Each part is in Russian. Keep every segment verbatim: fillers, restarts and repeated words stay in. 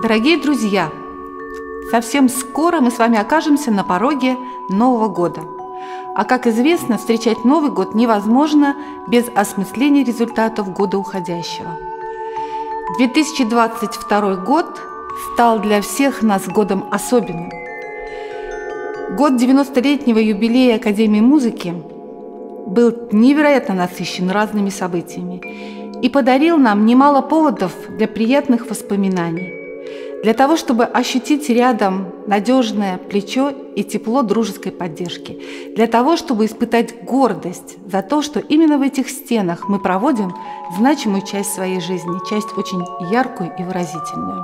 Дорогие друзья, совсем скоро мы с вами окажемся на пороге Нового года. А как известно, встречать Новый год невозможно без осмысления результатов года уходящего. две тысячи двадцать второй год стал для всех нас годом особенным. Год девяностолетнего юбилея Академии музыки был невероятно насыщен разными событиями и подарил нам немало поводов для приятных воспоминаний, для того, чтобы ощутить рядом надежное плечо и тепло дружеской поддержки, для того, чтобы испытать гордость за то, что именно в этих стенах мы проводим значимую часть своей жизни, часть очень яркую и выразительную.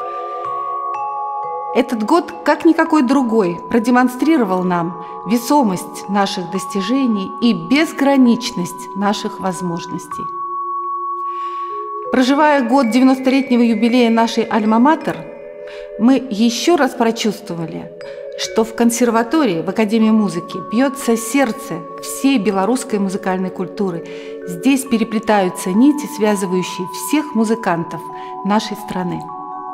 Этот год, как никакой другой, продемонстрировал нам весомость наших достижений и безграничность наших возможностей. Проживая год девяностолетнего юбилея нашей альма-матер, мы еще раз прочувствовали, что в консерватории, в Академии музыки бьется сердце всей белорусской музыкальной культуры. Здесь переплетаются нити, связывающие всех музыкантов нашей страны.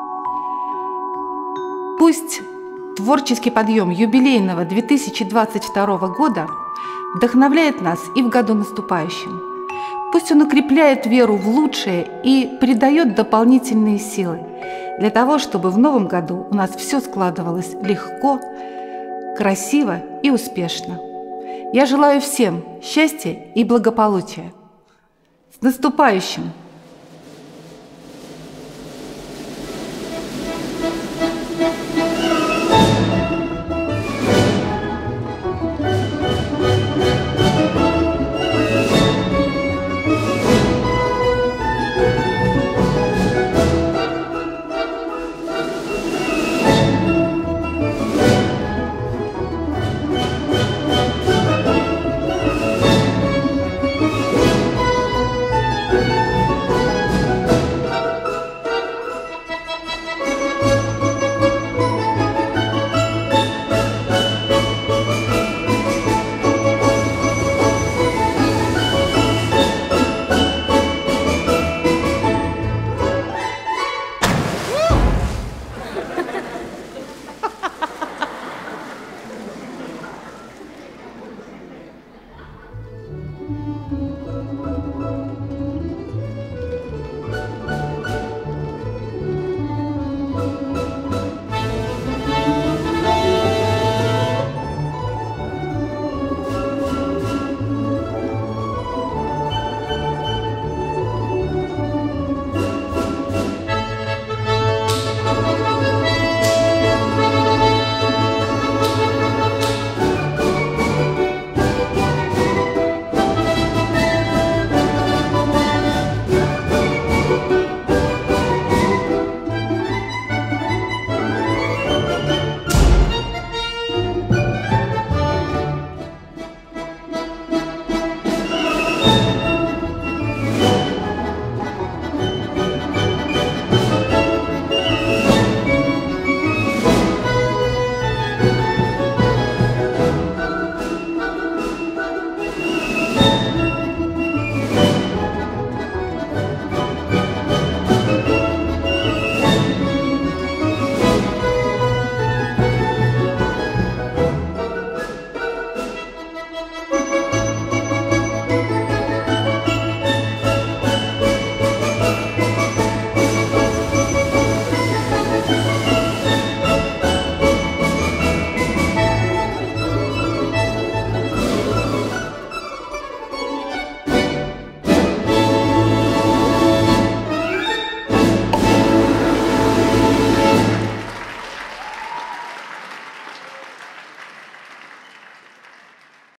Пусть творческий подъем юбилейного две тысячи двадцать второго года вдохновляет нас и в году наступающем. Пусть он укрепляет веру в лучшее и придает дополнительные силы для того, чтобы в новом году у нас все складывалось легко, красиво и успешно. Я желаю всем счастья и благополучия. С наступающим!